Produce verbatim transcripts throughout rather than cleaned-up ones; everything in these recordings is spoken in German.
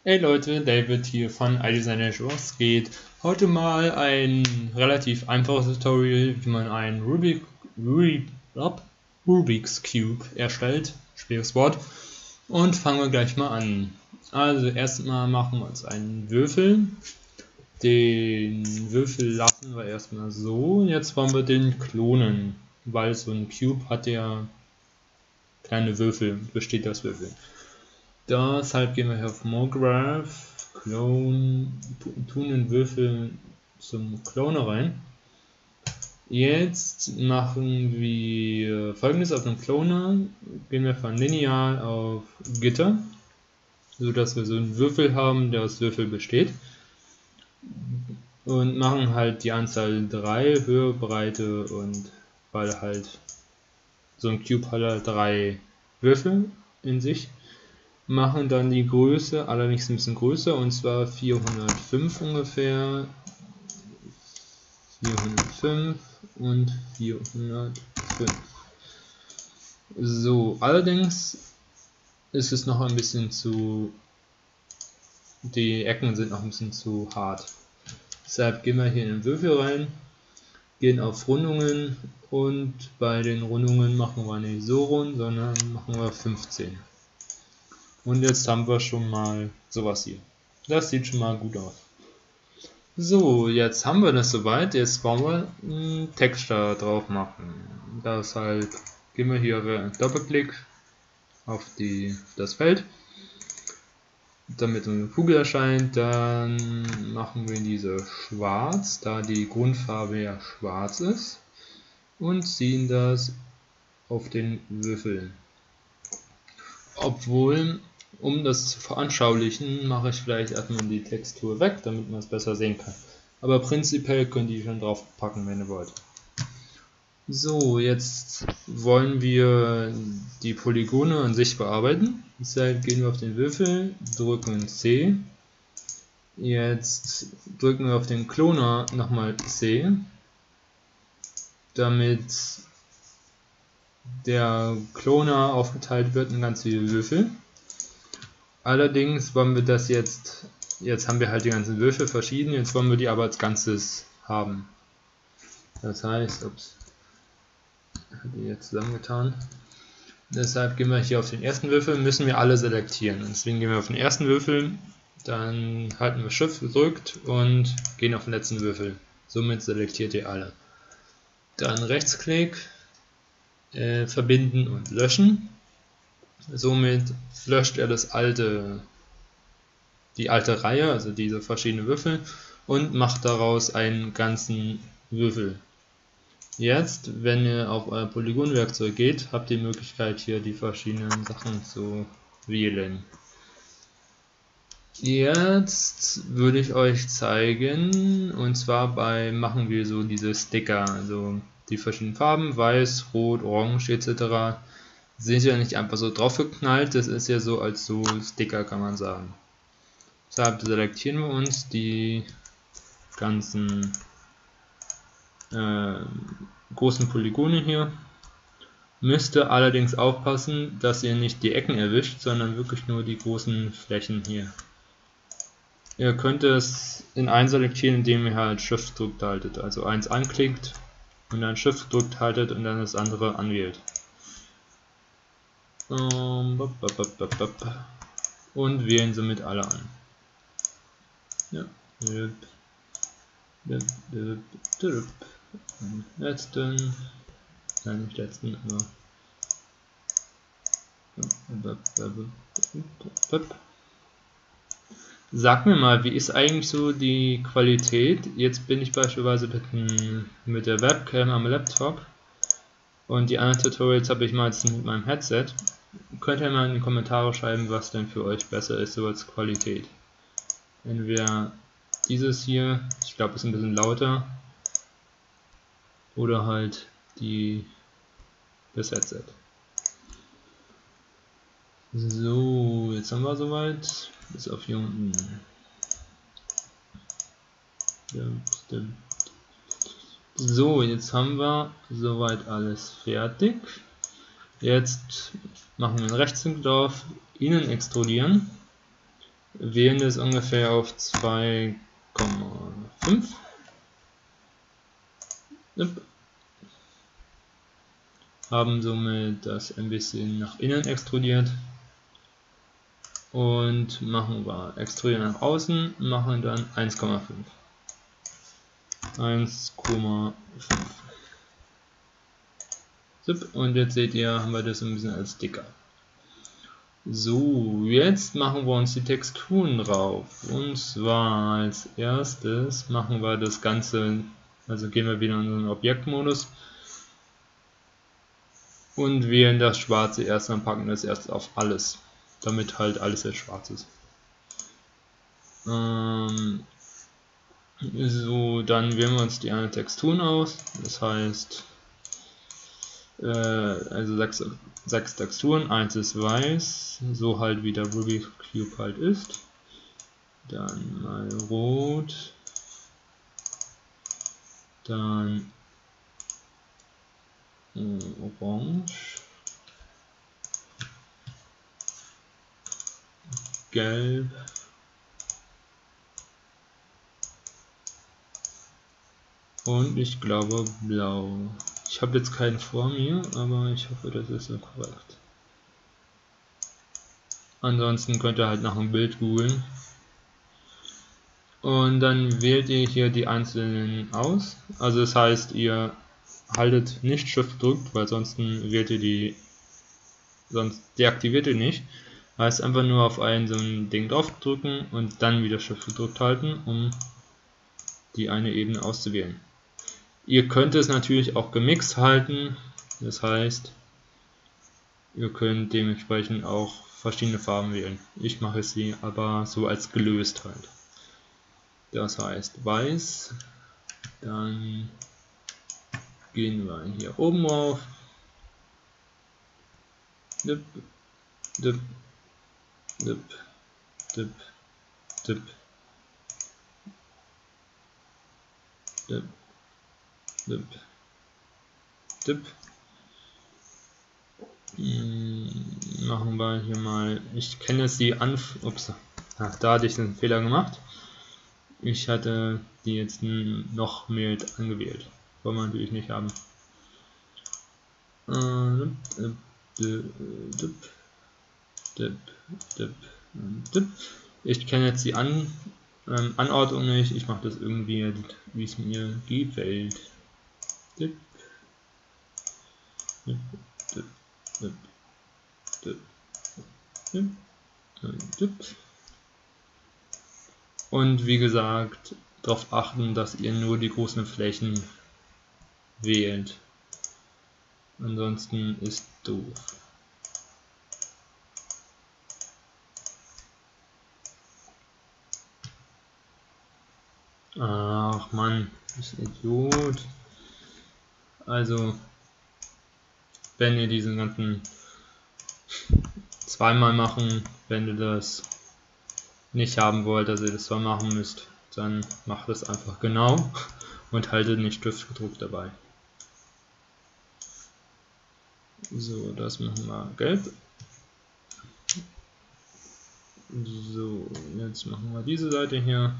Hey Leute, David hier von iDesigner. Was geht? Heute mal ein relativ einfaches Tutorial, wie man einen Rubik, Rubik, Rubik's Cube erstellt. Schweres Wort. Und fangen wir gleich mal an. Also erstmal machen wir uns einen Würfel. Den Würfel lassen wir erstmal so. Jetzt wollen wir den klonen, weil so ein Cube hat ja kleine Würfel, besteht aus Würfeln. Deshalb gehen wir hier auf MoGraph, Clone, tun den Würfel zum Cloner rein. Jetzt machen wir folgendes: Auf dem Cloner gehen wir von Lineal auf Gitter, so dass wir so einen Würfel haben, der aus Würfel besteht, und machen halt die Anzahl drei, Höhe, Breite, und weil halt so ein Cube hat halt drei Würfel in sich. Machen dann die Größe allerdings ein bisschen größer, und zwar vierhundertfünf ungefähr, vierhundertfünf und vierhundertfünf. So, allerdings ist es noch ein bisschen zu, die Ecken sind noch ein bisschen zu hart. Deshalb gehen wir hier in den Würfel rein, gehen auf Rundungen, und bei den Rundungen machen wir nicht so rund, sondern machen wir fünfzehn. Und jetzt haben wir schon mal sowas hier. Das sieht schon mal gut aus. So, jetzt haben wir das soweit. Jetzt wollen wir einen Text da drauf machen. Deshalb gehen wir hier Doppelklick auf die, das Feld, damit eine Kugel erscheint. Dann machen wir diese schwarz, da die Grundfarbe ja schwarz ist, und ziehen das auf den Würfel. Obwohl, um das zu veranschaulichen, mache ich vielleicht erstmal die Textur weg, damit man es besser sehen kann. Aber prinzipiell könnt ihr schon drauf packen, wenn ihr wollt. So, jetzt wollen wir die Polygone an sich bearbeiten. Deshalb gehen wir auf den Würfel, drücken C. Jetzt drücken wir auf den Cloner nochmal C, damit der Cloner aufgeteilt wird in ganz viele Würfel. Allerdings wollen wir das jetzt, jetzt haben wir halt die ganzen Würfel verschieden, jetzt wollen wir die aber als Ganzes haben. Das heißt, ups, habe ich jetzt zusammengetan. Deshalb gehen wir hier auf den ersten Würfel, müssen wir alle selektieren. Deswegen gehen wir auf den ersten Würfel, dann halten wir Shift gedrückt und gehen auf den letzten Würfel. Somit selektiert ihr alle. Dann Rechtsklick, äh, verbinden und löschen. Somit löscht er das alte, die alte Reihe, also diese verschiedenen Würfel, und macht daraus einen ganzen Würfel. Jetzt, wenn ihr auf euer Polygonwerkzeug geht, habt ihr die Möglichkeit, hier die verschiedenen Sachen zu wählen. Jetzt würde ich euch zeigen, und zwar bei, machen wir so diese Sticker, also die verschiedenen Farben, weiß, rot, orange et cetera sind ja nicht einfach so drauf geknallt, das ist ja so als so Sticker, kann man sagen. Deshalb selektieren wir uns die ganzen äh, großen Polygone hier. Müsste allerdings aufpassen, dass ihr nicht die Ecken erwischt, sondern wirklich nur die großen Flächen hier. Ihr könnt es in eins selektieren, indem ihr halt Shift gedrückt haltet, also eins anklickt und dann Shift gedrückt haltet und dann das andere anwählt. Und wählen somit alle an. Ja. Letzten, nein nicht letzten, aber sag mir mal, wie ist eigentlich so die Qualität? Jetzt bin ich beispielsweise mit, mit der Webcam am Laptop. Und die anderen Tutorials habe ich meistens mit meinem Headset. Könnt ihr mal in die Kommentare schreiben, was denn für euch besser ist, so als Qualität. Entweder dieses hier, ich glaube ist ein bisschen lauter, oder halt die, das Headset. So, jetzt haben wir soweit, bis auf hier unten. So, jetzt haben wir soweit alles fertig. Jetzt machen wir einen Rechtsklick drauf, Innen extrudieren. wählen es ungefähr auf zwei Komma fünf. Haben somit das ein bisschen nach innen extrudiert und machen wir extrudieren nach außen, machen dann eins Komma fünf. eins Komma fünf. Und jetzt seht ihr, haben wir das ein bisschen als dicker. So, jetzt machen wir uns die Texturen drauf. Und zwar als erstes machen wir das Ganze, also gehen wir wieder in den Objektmodus und wählen das Schwarze erst, dann packen wir das erst auf alles, damit halt alles jetzt schwarz ist. Ähm, so, dann wählen wir uns die anderen Texturen aus, das heißt, äh, also sechs, sechs Texturen, eins ist weiß, so halt wie der Ruby Cube halt ist. Dann mal rot, dann orange, gelb, und ich glaube blau. Ich habe jetzt keinen vor mir, aber ich hoffe, das ist so korrekt. Ansonsten könnt ihr halt nach einem Bild googeln. Und dann wählt ihr hier die einzelnen aus. Also das heißt, ihr haltet nicht Shift gedrückt, weil sonst wählt ihr die, sonst deaktiviert ihr nicht. Heißt einfach nur auf ein so ein Ding drauf drücken und dann wieder Shift gedrückt halten, um die eine Ebene auszuwählen. Ihr könnt es natürlich auch gemixt halten, das heißt, ihr könnt dementsprechend auch verschiedene Farben wählen. Ich mache sie aber so als gelöst halt. Das heißt weiß, dann gehen wir hier oben rauf, dip, dip, dip, dip, dip, dip, dip, dip. Machen wir hier mal, ich kenne jetzt die Anf... Ups, ach, da hatte ich einen Fehler gemacht. Ich hatte die jetzt noch mit angewählt. Wollen wir natürlich nicht haben. Ich kenne jetzt die An ähm, Anordnung nicht. Ich mache das irgendwie, wie es mir gefällt. Dip, dip, dip, dip, dip, dip, dip. Und wie gesagt, darauf achten, dass ihr nur die großen Flächen wählt. Ansonsten ist doof. Ach Mann, ist ein Idiot. Also, wenn ihr diesen ganzen zweimal machen, wenn ihr das nicht haben wollt, dass ihr das zwar machen müsst, dann macht es einfach genau und haltet nicht Stift gedruckt dabei. So, das machen wir gelb. So, jetzt machen wir diese Seite hier.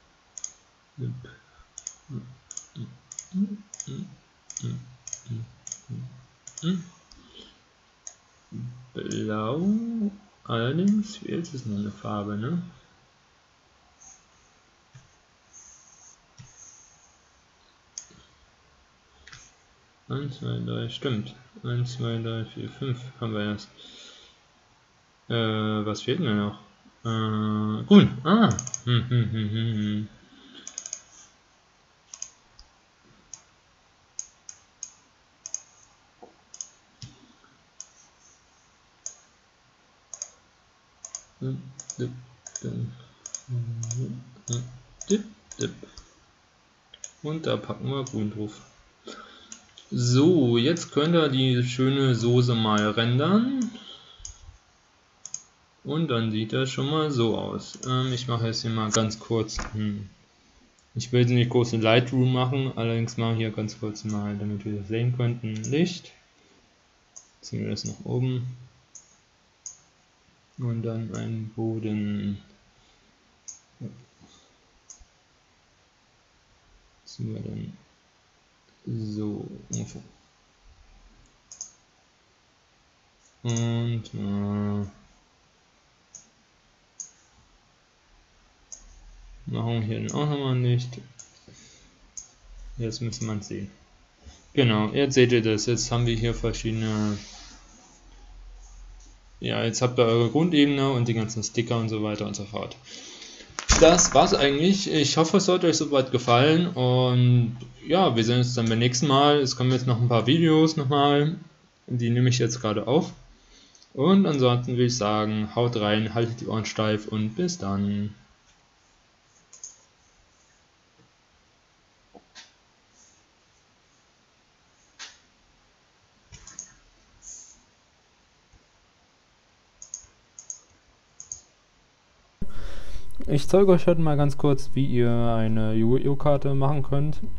Blau, allerdings fehlt es noch eine Farbe, ne? eins, zwei, drei, stimmt. eins, zwei, drei, vier, fünf haben wir erst. Äh, was fehlt mir noch? Äh, grün. Ah. Hm, hm, hm, hm, hm. Und da packen wir grün drauf. So, jetzt könnt ihr die schöne Soße mal rendern. Und dann sieht das schon mal so aus. Ähm, ich mache jetzt hier mal ganz kurz. Hm. Ich will jetzt nicht groß in Lightroom machen, allerdings mache ich hier ganz kurz mal, damit wir das sehen könnten, Licht. Ziehen wir das nach oben. Und dann einen Boden. müssen wir dann so ungefähr. Und äh, machen wir hier auch nochmal nicht. Jetzt müssen wir es sehen. Genau, jetzt seht ihr das. Jetzt haben wir hier verschiedene. Ja, jetzt habt ihr eure Grundebene und die ganzen Sticker und so weiter und so fort. Das war's eigentlich. Ich hoffe, es hat euch soweit gefallen und ja, wir sehen uns dann beim nächsten Mal. Es kommen jetzt noch ein paar Videos nochmal, die nehme ich jetzt gerade auf. Und ansonsten will ich sagen, haut rein, haltet die Ohren steif und bis dann. Ich zeige euch heute mal ganz kurz, wie ihr eine Yu-Gi-Oh! Karte machen könnt.